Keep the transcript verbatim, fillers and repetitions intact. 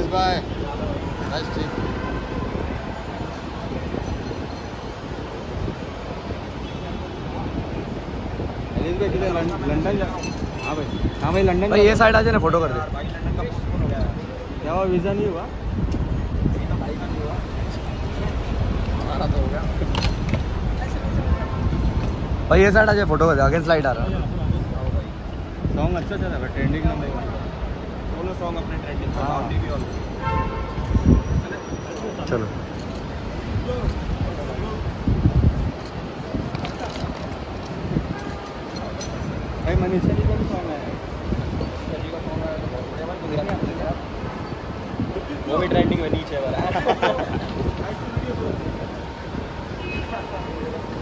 Bye nice trip. London जा। हाँ भाई, हाँ भाई लंदन भाई ये साइड आ जाए ना, फोटो कर दे। भाई लंदन का पोस्टपोन हो गया क्या हुआ? वीज़ा नहीं हुआ? हमारा तो हो गया भाई ये साइड आ जाए, फोटो कर दे। आगे स्लाइड आ रहा है। सॉन्ग अच्छा चल रहा है, ट्रेंडिंग नंबर वन। बोलो सॉन्ग अपने ट्रेंडिंग का हाँ। TV on. चलो भाई मनीषा जी का भी सॉन्ग है। मनीषा जी का सॉन्ग है तो बहुत बढ़िया भाई, गुजराती में यार। वो भी ट्रेंडिंग में नीचे वाला है।